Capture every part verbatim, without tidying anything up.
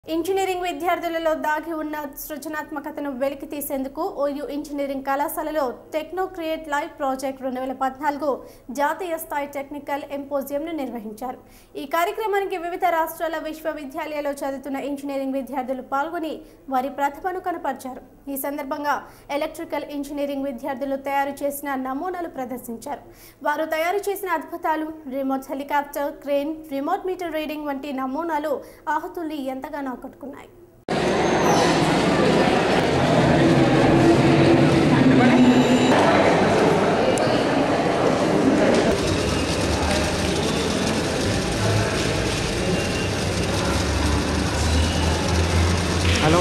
Engineering విద్యార్థులలో దాగి ఉన్న సృజనాత్మకతను వెలికి తీసేందుకు ఓయూ ఇంజనీరింగ్ కళాశాలలో టెక్నో క్రియేట్ లైవ్ ప్రాజెక్ట్ రెండు వేల పద్నాలుగు జాతీయ స్థాయి టెక్నికల్ ఎంపోజియంను నిర్వహించారు. ఈ కార్యక్రమానికి వివిధ రాష్ట్రాల విశ్వవిద్యాలయాల్లో చదువుతున్న ఇంజనీరింగ్ విద్యార్థులు పాల్గొని వారి ప్రతిభను కనపరిచారు. ఈ సందర్భంగా ఎలక్ట్రికల్ ఇంజనీరింగ్ విద్యార్థులు తయారు చేసిన నమూనాలు ప్రదర్శించారు. వారు తయారు చేసిన అద్భుతాలు, remote helicopter, crane, remote meter reading వంటి నమూనాలు ఆహుతుల్ని ఎంతగానో ఆకట్టుకున్నాయి. హలో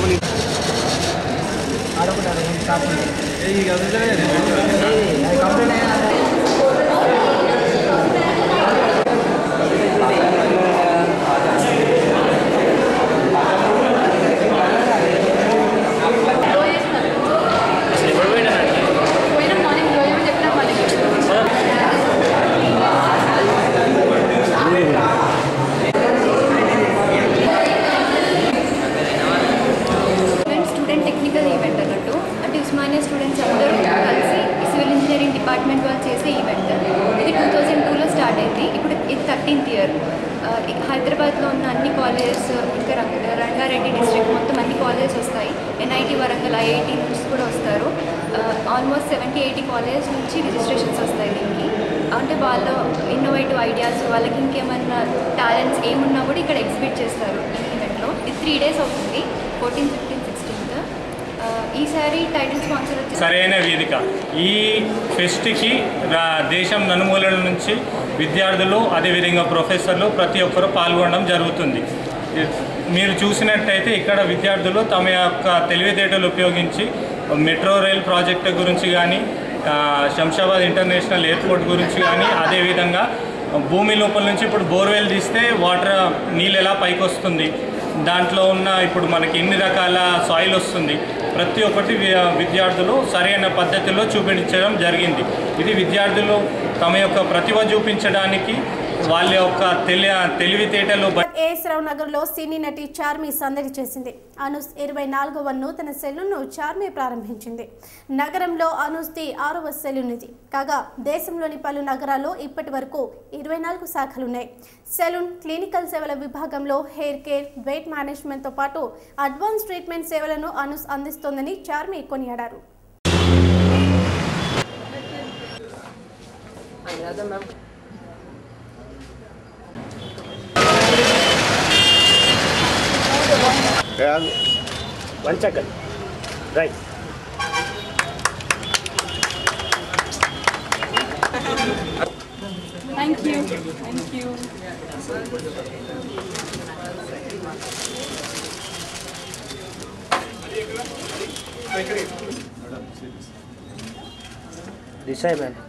స్టూడెంట్స్ అందరూ కలిసి సివిల్ ఇంజనీరింగ్ డిపార్ట్మెంట్ వాళ్ళు చేసే ఈవెంట్ ఇది టూ థౌజండ్ టూలో స్టార్ట్ అయింది. ఇప్పుడు ఇది థర్టీన్త్ ఇయర్. హైదరాబాద్లో ఉన్న అన్ని కాలేజెస్, ఇంకా రంగారెడ్డి డిస్ట్రిక్ట్ మొత్తం అన్ని కాలేజెస్ వస్తాయి. ఎన్ఐటి వరంగల్, ఐఐటి నుంచి కూడా వస్తారు. ఆల్మోస్ట్ సెవెంటీ ఎయిటీ కాలేజెస్ నుంచి రిజిస్ట్రేషన్స్ వస్తాయి దీనికి. అంటే వాళ్ళ ఇన్నోవేటివ్ ఐడియాస్, వాళ్ళకి ఇంకేమన్నా టాలెంట్స్ ఏమున్నా కూడా ఇక్కడ ఎగ్జిబిట్ చేస్తారు ఈ ఈవెంట్లో. ఇది త్రీ డేస్ అవుతుంది, ఫోర్టీన్ ఫిఫ్టీన్ సిక్స్టీన్త్. ఈసారి టైటిల్ స్పాన్సర్ వచ్చి సరైన వేదిక. ఈ ఫెస్ట్కి దేశం నలుమూలల నుంచి విద్యార్థులు, అదేవిధంగా ప్రొఫెసర్లు ప్రతి ఒక్కరూ పాల్గొనడం జరుగుతుంది. మీరు చూసినట్టయితే ఇక్కడ విద్యార్థులు తమ యొక్క తెలివితేటలు ఉపయోగించి మెట్రో రైల్ ప్రాజెక్టు గురించి కానీ, శంషాబాద్ ఇంటర్నేషనల్ ఎయిర్పోర్ట్ గురించి కానీ, అదేవిధంగా భూమి లోపల నుంచి ఇప్పుడు బోర్వెల్ తీస్తే వాటర్ నీళ్ళు ఎలా పైకి వస్తుంది, దాంట్లో ఉన్న ఇప్పుడు మనకి ఎన్ని రకాల సాయిల్ వస్తుంది, ప్రతి ఒక్కటి విద్యార్థులు సరైన పద్ధతిలో చూపించడం జరిగింది. ఇది విద్యార్థులు తమ యొక్క ప్రతిభ చూపించడానికి వాళ్ళ యొక్క తెలి తెలివితేటలు. ఏఎస్ రావు నగర్లో సినీ నటి చార్మి సందడి చేసింది. అనూస్ ఇరవై నాలుగవ నూతన సెలూన్ను చార్మి ప్రారంభించింది. నగరంలో అనూస్ది ఆరవ సెలూన్ ఇది. కాగా దేశంలోని పలు నగరాల్లో ఇప్పటి వరకు ఇరవై నాలుగు శాఖలున్నాయి. సెలూన్, క్లినికల్ సేవల విభాగంలో హెయిర్ కేర్, వెయిట్ మేనేజ్మెంట్తో పాటు అడ్వాన్స్ ట్రీట్మెంట్ సేవలను అనూస్ అందిస్తోందని చార్మి కొనియాడారు. One second. Right. Thank you. Thank you. This side, man.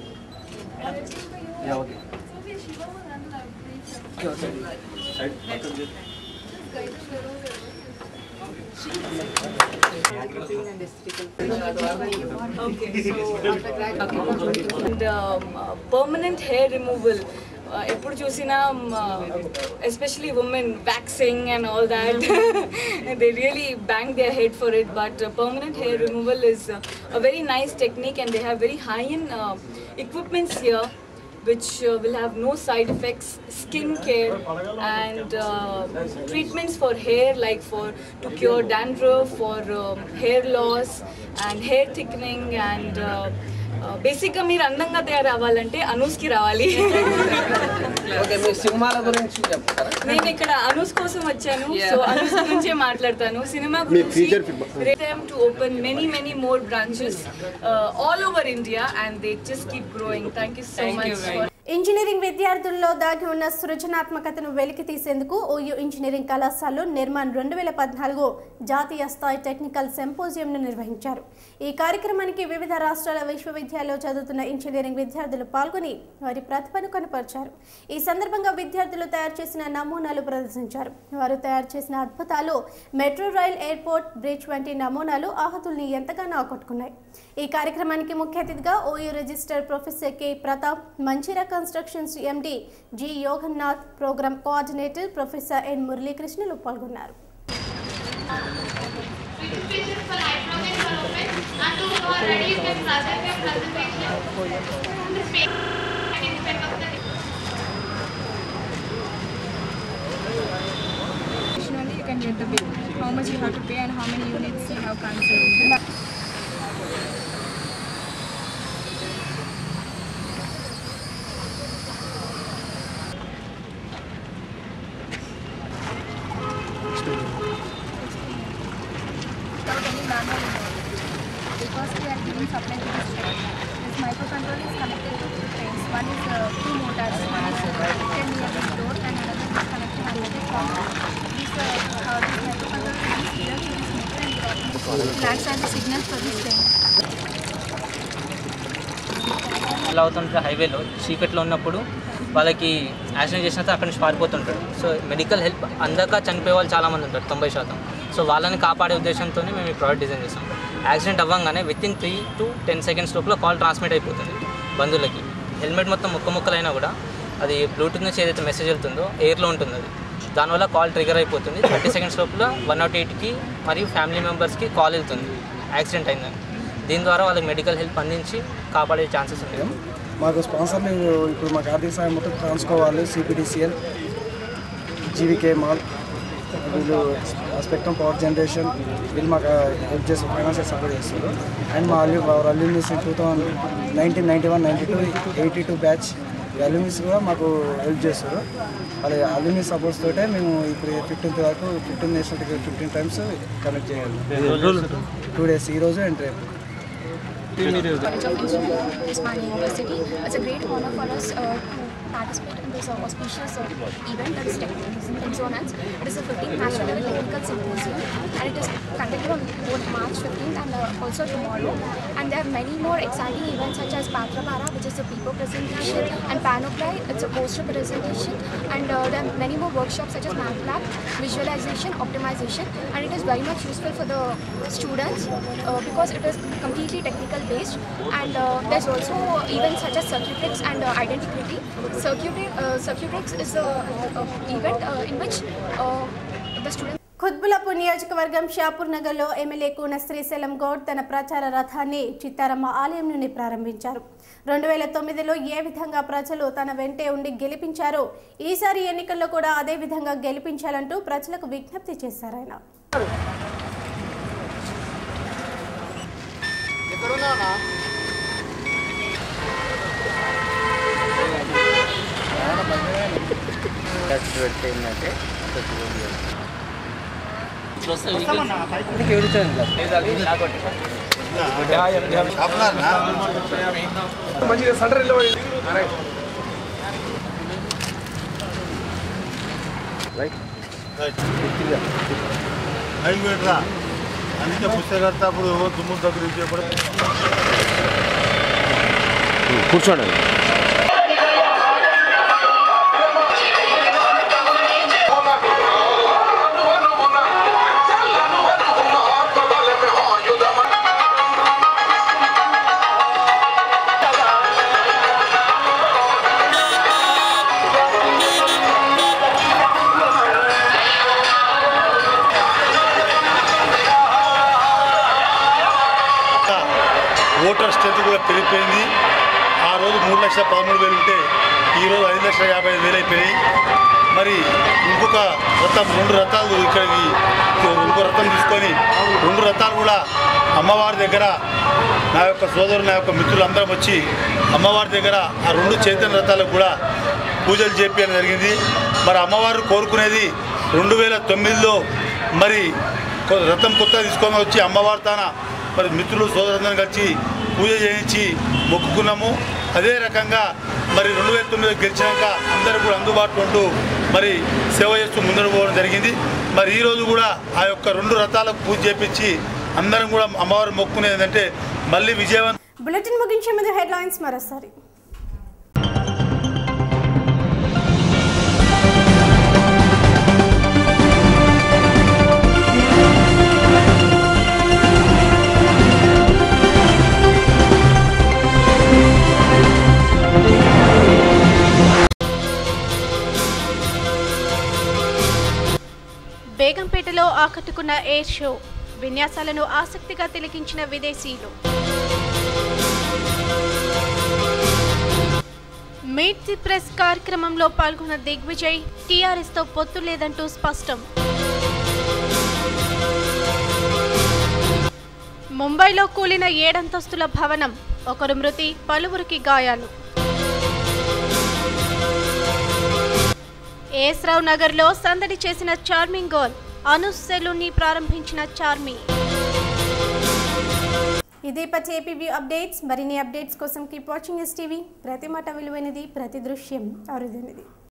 Yeah, okay. Okay, so and um, uh, permanent hair removal. ఎప్పుడు చూసినా especially women waxing and all that they really bank their head for it. But permanent hair removal is a very nice technique and they have very high in equipments here which uh, will have no side effects, skin care and uh, treatments for hair, like for to cure dandruff, for um, hair loss and hair thickening and uh, బేసిక్గా మీరు అందంగా తయారవ్వాలంటే అనూస్కి రావాలి. నేను ఇక్కడ అనూస్ కోసం వచ్చాను, so Anu's గురించే మాట్లాడతాను. సినిమా గురించి to open many many more branches all over India and they just keep growing. Thank you so much. Engineering విద్యార్థుల్లో దాగి ఉన్న సృజనాత్మకతను వెలికి తీసేందుకు ఓయూ ఇంజనీరింగ్ కళాశాలలో నిర్మాణ్ రెండు వేల పద్నాలుగు జాతీయ స్థాయి టెక్నికల్ సెంపోజియంను నిర్వహించారు. ఈ కార్యక్రమానికి వివిధ రాష్ట్రాల విశ్వవిద్యాలయాల్లో చదువుతున్న ఇంజనీరింగ్ విద్యార్థులు పాల్గొని వారి ప్రతిభను కనపరిచారు. ఈ సందర్భంగా విద్యార్థులు తయారు చేసిన నమూనాలు ప్రదర్శించారు. వారు తయారు చేసిన అద్భుతాలు, మెట్రో రైల్, ఎయిర్పోర్ట్, బ్రిడ్జ్ వంటి నమూనాలు ఆహతుల్ని ఎంతగానో ఆకట్టుకున్నాయి. ఈ కార్యక్రమానికి ముఖ్య అతిథిగా OU register professor K Pratap, Mancherial constructions MD G Yogannath, programme coordinator professor N మురళీకృష్ణలు పాల్గొన్నారు. Additionally, you can get the bill, how much you have to pay and how many units you have consumed. Without any manual involved. Because we are giving supply to this train. This microcontroller is connected to two trains. One is uh, two motors. One is uh, connected near the door and another is connected under the pump. This, uh, uh, this microcontroller is here to this meter and it automatically flags as a signal for this train. అలా అవుతుంటే హైవేలో చీకట్లో ఉన్నప్పుడు వాళ్ళకి accident చేసినంత అక్కడి నుంచి పారిపోతుంటారు. So medical help అందక చనిపోయే వాళ్ళు చాలామంది ఉంటారు, తొంభై శాతం. సో వాళ్ళని కాపాడే ఉద్దేశంతోనే మేము ఈ ప్రోడక్ట్ డిజైన్ చేస్తాం. యాక్సిడెంట్ అవ్వగానే within three to ten seconds లోపల కాల్ ట్రాన్స్మిట్ అయిపోతుంది బంధువులకి. హెల్మెట్ మొత్తం ముక్క ముక్కలైనా కూడా అది బ్లూటూత్ నుంచి ఏదైతే మెసేజ్ వెళ్తుందో ఎయిర్లో ఉంటుంది, అది దానివల్ల కాల్ ట్రిగర్ అయిపోతుంది. థర్టీ సెకండ్స్ లోపల వన్ నాట్ ఎయిట్కి మరియు ఫ్యామిలీ మెంబర్స్కి కాల్ వెళ్తుంది యాక్సిడెంట్ అయిందని. దీని ద్వారా వాళ్ళకి మెడికల్ హెల్ప్ అందించి కాపాడే ఛాన్సెస్ ఉంటాయి. మాకు స్పాన్సర్లు ఇప్పుడు మాకు ఆర్థిక సాయం మొత్తం ట్రాన్స్కోవాలి, సిపిడిసిఎల్, జీవికే మాల్, వీళ్ళు స్పెక్ట్రమ్ పవర్ జనరేషన్, వీళ్ళు మాకు హెల్ప్ చేస్తారు, ఫైనాన్షియల్ సపోర్ట్ చేస్తారు. అండ్ మా alu our alumnis two thousand nineteen ninety one ninety two eighty two batch alumnis కూడా మాకు హెల్ప్ చేస్తారు. అలా అల్యూమినిస్ సపోర్ట్స్ తోటే మేము ఇప్పుడు ఫిఫ్టీన్త్ వరకు fifteen national ticket fifteen times connect చేయాలి. టూ డేస్ ఈరోజు అండ్ రేపు. College of Engineering, Usmania University. It's a great honor for us uh, to participate in this uh, auspicious uh, event that is Techzonance. It is a fifteenth National Level Technical Symposium and it is conducted on both March fifteenth and uh, also tomorrow. And there are many more exciting events such as Patrapara, which is a people presentation, and Panoply, it's a poster presentation, and uh, there are many more workshops such as MATLAB, visualization, optimization, and it is very much useful for the students uh, because it is completely technical based. And uh, there's also events such as circuitrix and uh, identity. Circuitry, uh, circuitrix is a uh, event uh, in which uh, the students. Quthbullapur నియోజకవర్గం షాపూర్ నగర్లో MLA Koona Srisailam Goud తన ప్రచార రథాన్ని చిత్తారమ్మ ఆలయం నుండి ప్రారంభించారు. రెండు వేల తొమ్మిదిలో ఏ విధంగా ప్రజలు తన వెంటే ఉండి గెలిపించారో ఈసారి ఎన్నికల్లో కూడా అదే విధంగా గెలిపించాలంటూ ప్రజలకు విజ్ఞప్తి చేశారు. ఆయన అందుకే పుస్తకర్త అప్పుడు దుమ్ము దగ్గర కూర్చోండి. ఓటర్ స్ట్రెంత్ కూడా పెరిగిపోయింది. ఆ రోజు మూడు లక్షల పదమూడు వేలు ఉంటే ఈరోజు ఐదు లక్షల యాభై ఐదు వేలు అయిపోయాయి. మరి ఇంకొక రథం రెండు రథాలు ఇక్కడికి ఇంకో రథం తీసుకొని రెండు రథాలు కూడా అమ్మవారి దగ్గర నా యొక్క సోదరులు నా యొక్క మిత్రులు అందరం వచ్చి అమ్మవారి దగ్గర ఆ రెండు చైతన్య రథాలకు కూడా పూజలు చేపించడం జరిగింది. మరి అమ్మవారు కోరుకునేది రెండు వేల తొమ్మిదిలో మరి రథం కొత్త తీసుకొని వచ్చి అమ్మవారి తాన మరి మిత్రులు సోదరులందరం కలిసి పూజ చేయించి మొక్కుకున్నాము. అదే రకంగా మరి రెండు వేల తొమ్మిదిలో గెలిచినాక అందరూ కూడా అందుబాటులో ఉంటూ మరి సేవ చేస్తూ ముందుకు పోవడం జరిగింది. మరి ఈరోజు కూడా ఆ యొక్క రెండు రథాలకు పూజ చేపించి అందరం కూడా అమ్మవారు మొక్కుకునేది ఏంటంటే మళ్ళీ విజయవంతం. బులెటిన్ ముగించే ముందు హెడ్లైన్స్ మరోసారి. బేగంపేటలో ఆకట్టుకున్న ఎయిర్ షో, విన్యాసాలను ఆసక్తిగా తిలకించిన విదేశీయులు. మీట్ ది ప్రెస్ కార్యక్రమంలో పాల్గొన్న దిగ్విజయ్ టీఆర్ఎస్తో పొత్తు లేదంటూ స్పష్టం. ముంబైలో కూలిన ఏడంతస్తుల భవనం, ఒకరు మృతి, పలువురికి గాయాలు. ఏస్రావ్ నగర్లో సందడి చేసిన చార్మింగ్ గర్ల్, అనుస్ సెలూన్ని ప్రారంభించిన చార్మి. ఇదే పచ్చి ఏపీ అప్డేట్స్. మరిన్ని అప్డేట్స్ కోసం కీప్ వాచింగ్ ఎస్ టీవీ. ప్రతి మాట విలువైనది, ప్రతి దృశ్యం అరుదైనది.